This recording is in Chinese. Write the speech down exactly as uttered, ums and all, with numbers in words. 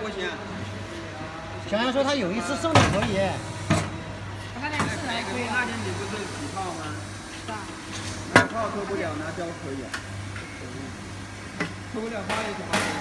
不行。 小杨说他有一次送的可以。 他那次还可以。 那天你不是几套吗？ 是啊。 拿套脱不了，拿胶可以。脱不了套也挺好。